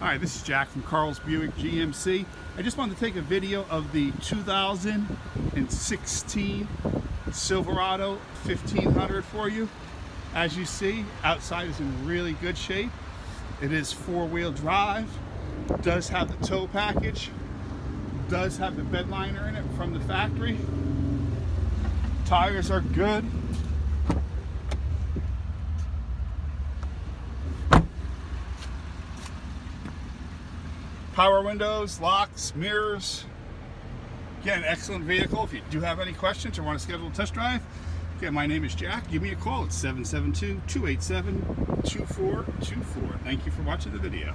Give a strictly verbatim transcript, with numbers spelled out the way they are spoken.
Hi, this is Jack from Carl's Buick G M C. I just wanted to take a video of the two thousand sixteen Silverado fifteen hundred for you. As you see, outside is in really good shape. It is four-wheel drive, does have the tow package, does have the bed liner in it from the factory. Tires are good. Power windows, locks, mirrors. Again, excellent vehicle. If you do have any questions or want to schedule a test drive, again, my name is Jack. Give me a call at seven seven two, two eight seven, two four two four. Thank you for watching the video.